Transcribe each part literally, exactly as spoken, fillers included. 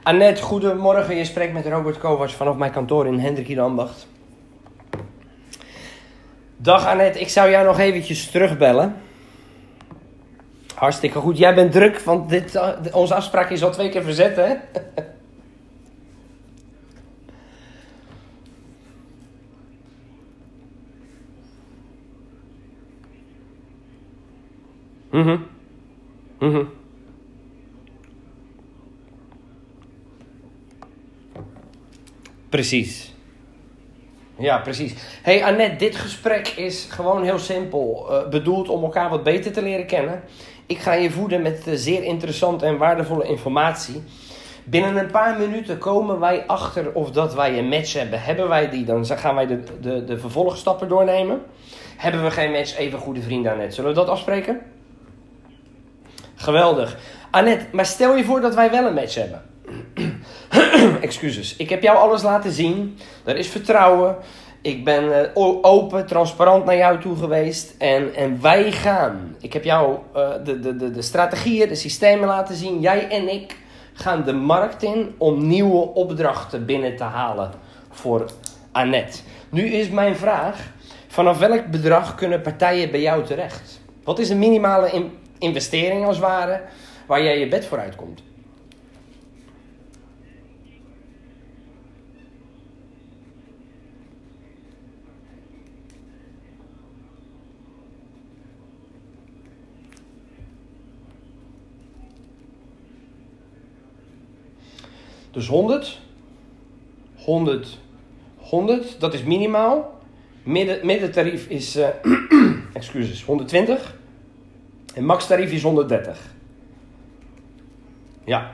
Annette, goedemorgen. Je spreekt met Robert Kovacs vanaf mijn kantoor in Hendrik in Ambacht. Dag Annette, ik zou jou nog eventjes terugbellen. Hartstikke goed. Jij bent druk, want dit, uh, onze afspraak is al twee keer verzet, hè? Mhm. Mhm. Precies. Ja, precies. Hey Annette, dit gesprek is gewoon heel simpel. Uh, bedoeld om elkaar wat beter te leren kennen. Ik ga je voeden met uh, zeer interessante en waardevolle informatie. Binnen een paar minuten komen wij achter of dat wij een match hebben. Hebben wij die, dan gaan wij de, de, de vervolgstappen doornemen. Hebben we geen match, even goede vrienden Annette. Zullen we dat afspreken? Geweldig. Annette, maar stel je voor dat wij wel een match hebben. Excuses. Ik heb jou alles laten zien. Er is vertrouwen. Ik ben uh, open, transparant naar jou toe geweest. En, en wij gaan. Ik heb jou uh, de, de, de, de strategieën, de systemen laten zien. Jij en ik gaan de markt in om nieuwe opdrachten binnen te halen voor Annette. Nu is mijn vraag. Vanaf welk bedrag kunnen partijen bij jou terecht? Wat is een minimale in, investering als het ware waar jij je bed voor uitkomt? Dus honderd, honderd, honderd, dat is minimaal. Midden, middentarief is, uh, excuses, honderdtwintig. En maxtarief is honderddertig. Ja.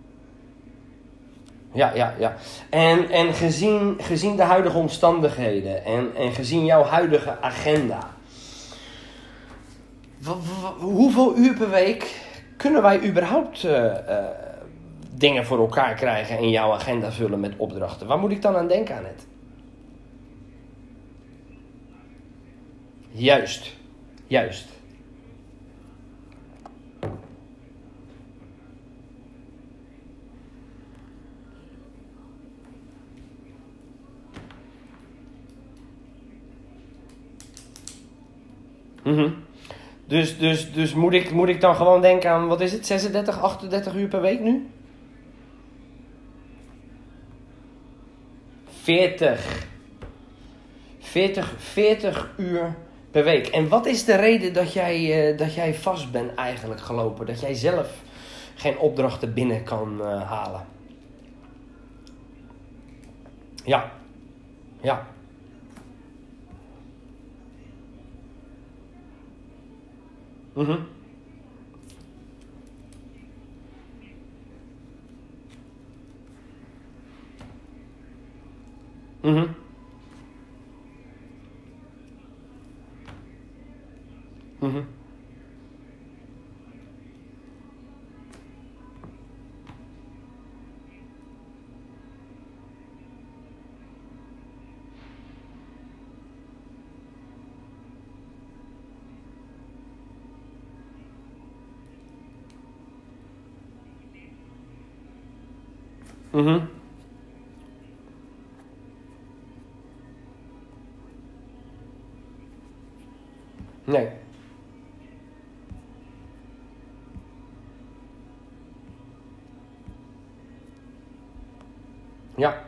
Ja, ja, ja. En, en gezien, gezien de huidige omstandigheden en, en gezien jouw huidige agenda. W- w- hoeveel uur per week kunnen wij überhaupt uh, uh, dingen voor elkaar krijgen en jouw agenda vullen met opdrachten? Waar moet ik dan aan denken, Annette? Juist. Juist. Mm-hmm. Dus, dus, dus moet, ik, moet ik dan gewoon denken aan, wat is het, zesendertig, achtendertig uur per week nu? veertig. veertig, veertig uur per week. En wat is de reden dat jij, uh, dat jij vast bent eigenlijk gelopen? Dat jij zelf geen opdrachten binnen kan uh, halen? Ja. Ja. Mhm. Mhm. Mhm. Mhm. Nee. Ja.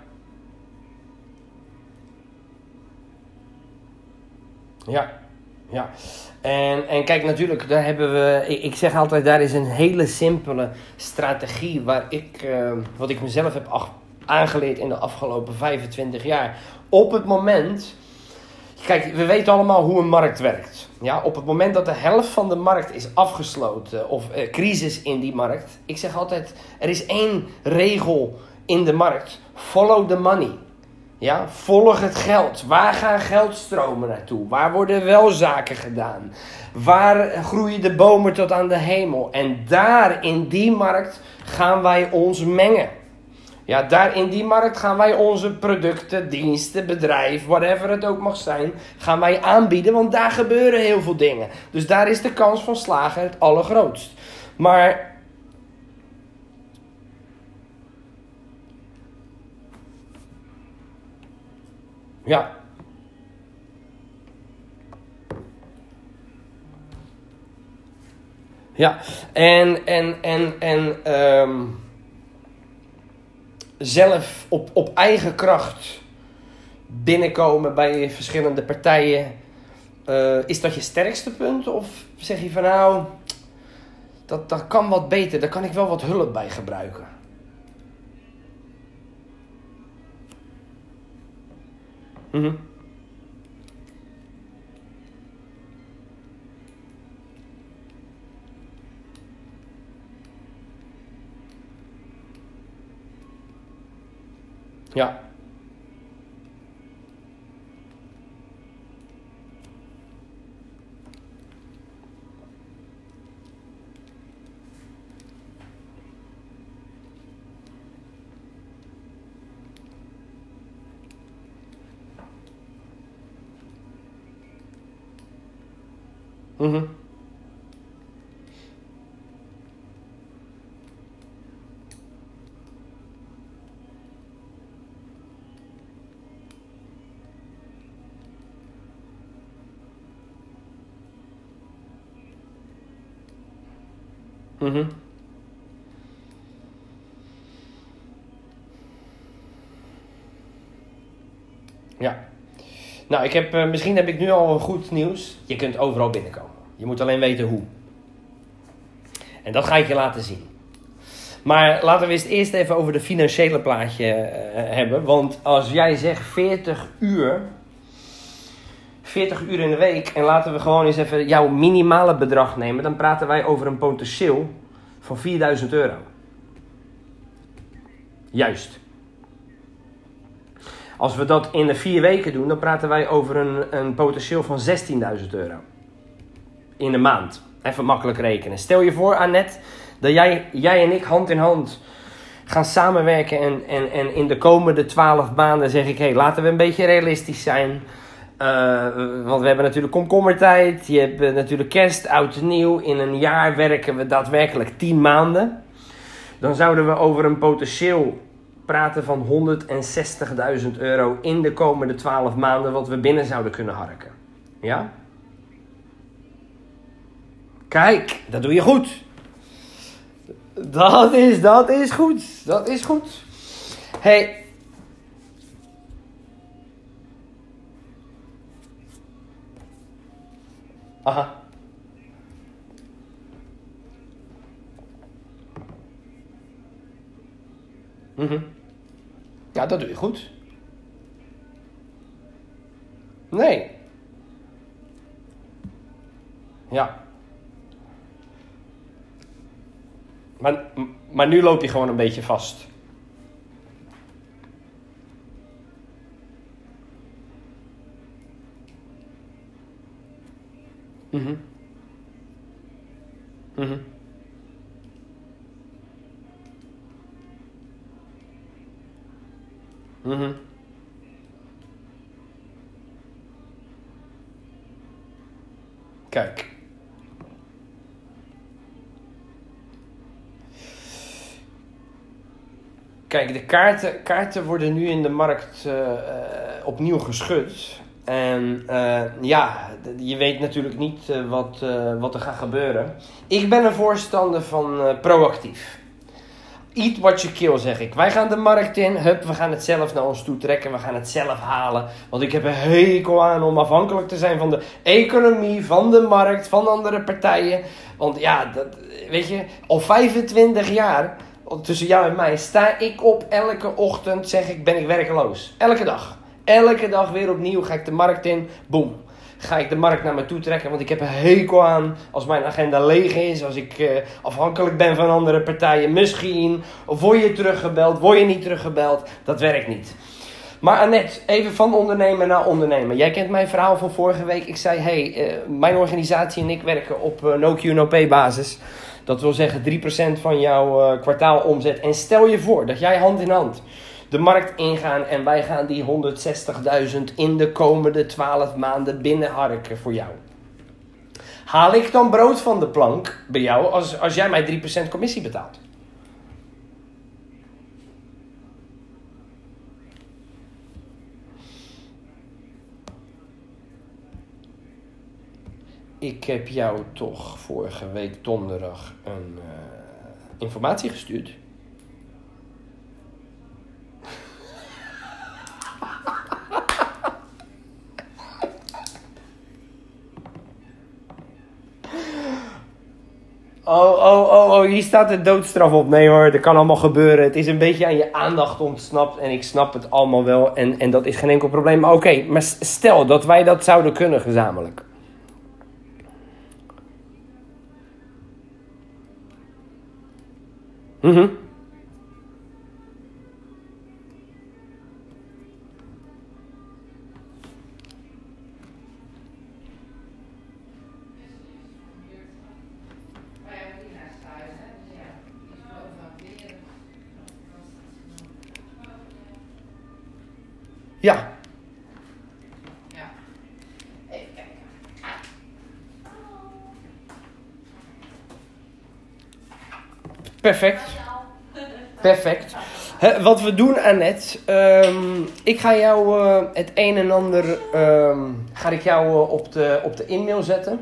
Ja. Ja. En, en kijk, natuurlijk, daar hebben we, ik, ik zeg altijd, daar is een hele simpele strategie waar ik, uh, wat ik mezelf heb ach, aangeleerd in de afgelopen vijfentwintig jaar. Op het moment, kijk, we weten allemaal hoe een markt werkt. Ja, op het moment dat de helft van de markt is afgesloten of uh, crisis in die markt. Ik zeg altijd, er is één regel in de markt. Follow the money. Ja, volg het geld. Waar gaan geldstromen naartoe? Waar worden wel zaken gedaan? Waar groeien de bomen tot aan de hemel? En daar in die markt gaan wij ons mengen. Ja, daar in die markt gaan wij onze producten, diensten, bedrijf, whatever het ook mag zijn, gaan wij aanbieden, want daar gebeuren heel veel dingen. Dus daar is de kans van slagen het allergrootst. Maar Ja. Ja, en, en, en, en um, zelf op, op eigen kracht binnenkomen bij verschillende partijen. Uh, is dat je sterkste punt? Of zeg je van nou, dat, dat kan wat beter, daar kan ik wel wat hulp bij gebruiken? Mm-hmm. Ja. Mm-hmm. Mm-hmm. Ja. Nou, ik heb, uh, misschien heb ik nu al een goed nieuws. Je kunt overal binnenkomen. Je moet alleen weten hoe. En dat ga ik je laten zien. Maar laten we eens eerst even over de financiële plaatje uh, hebben. Want als jij zegt veertig uur... veertig uur in de week... en laten we gewoon eens even jouw minimale bedrag nemen... dan praten wij over een potentieel van vierduizend euro. Juist. Als we dat in de vier weken doen... dan praten wij over een, een potentieel van zestienduizend euro. In de maand. Even makkelijk rekenen. Stel je voor, Annette... dat jij, jij en ik hand in hand gaan samenwerken... en, en, en in de komende twaalf maanden zeg ik... hé, hey, laten we een beetje realistisch zijn... Uh, want we hebben natuurlijk komkommertijd, je hebt uh, natuurlijk kerst, oud en nieuw. In een jaar werken we daadwerkelijk tien maanden. Dan zouden we over een potentieel praten van honderdzestigduizend euro in de komende twaalf maanden wat we binnen zouden kunnen harken. Ja? Kijk, dat doe je goed. Dat is, dat is goed. Dat is goed. Hey. Aha. Mhm. Ja, dat doe je goed. Nee. Ja. Maar, maar nu loop je gewoon een beetje vast. Mhm. Mhm. Mhm. Kijk. Kijk, de kaarten, kaarten worden nu in de markt uh, uh, opnieuw geschud. En uh, ja, je weet natuurlijk niet uh, wat, uh, wat er gaat gebeuren. Ik ben een voorstander van uh, proactief. Eat what you kill, zeg ik. Wij gaan de markt in. Hup, we gaan het zelf naar ons toe trekken. We gaan het zelf halen. Want ik heb een hekel aan om afhankelijk te zijn van de economie, van de markt, van andere partijen. Want ja, dat, weet je, al vijfentwintig jaar, tussen jou en mij, sta ik op elke ochtend, zeg ik, ben ik werkeloos. Elke dag. Elke dag weer opnieuw ga ik de markt in. Boom. Ga ik de markt naar me toe trekken. Want ik heb een hekel aan als mijn agenda leeg is. Als ik uh, afhankelijk ben van andere partijen. Misschien. Of word je teruggebeld. Word je niet teruggebeld. Dat werkt niet. Maar Annette, even van ondernemer naar ondernemer. Jij kent mijn verhaal van vorige week. Ik zei, hey, uh, mijn organisatie en ik werken op uh, no Q no P basis. Dat wil zeggen drie procent van jouw uh, kwartaalomzet. En stel je voor dat jij hand in hand de markt ingaan en wij gaan die honderdzestigduizend in de komende twaalf maanden binnenharken voor jou. Haal ik dan brood van de plank bij jou als, als jij mij drie procent commissie betaalt? ik heb jou toch vorige week donderdag een uh, informatie gestuurd. Oh, oh, oh, oh, hier staat de doodstraf op. Nee hoor, dat kan allemaal gebeuren. Het is een beetje aan je aandacht ontsnapt en ik snap het allemaal wel. En, en dat is geen enkel probleem. Maar oké, okay, maar stel dat wij dat zouden kunnen gezamenlijk. Mhm. Ja. Ja. Even kijken. Perfect. Perfect. He, wat we doen, Annette. Um, ik ga jou uh, het een en ander um, ga ik jou uh, op, de, op de e-mail zetten.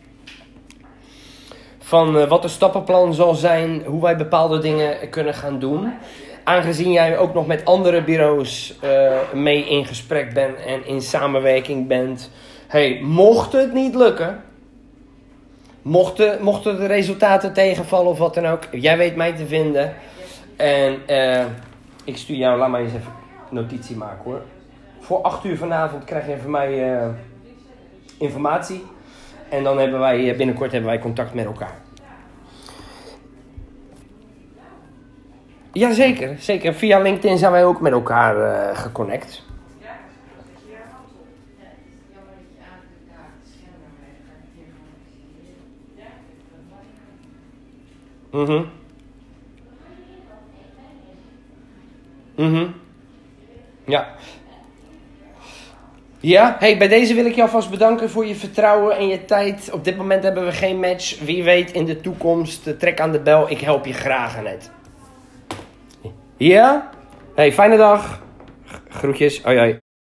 Van uh, wat de stappenplan zal zijn. Hoe wij bepaalde dingen kunnen gaan doen. Aangezien jij ook nog met andere bureaus uh, mee in gesprek bent en in samenwerking bent. Hey, mocht het niet lukken. Mochten, mochten de resultaten tegenvallen of wat dan ook. Jij weet mij te vinden. En uh, ik stuur jou, laat maar eens even notitie maken hoor. Voor acht uur vanavond krijg je van mij uh, informatie. En dan hebben wij binnenkort hebben wij contact met elkaar. Jazeker, zeker. Via LinkedIn zijn wij ook met elkaar uh, geconnect. Mhm. Mhm. Ja. Ja, hey, bij deze wil ik je alvast bedanken voor je vertrouwen en je tijd. Op dit moment hebben we geen match. Wie weet in de toekomst, trek aan de bel. Ik help je graag, Annette. Ja? Hey, fijne dag. Groetjes. Hoi, hoi.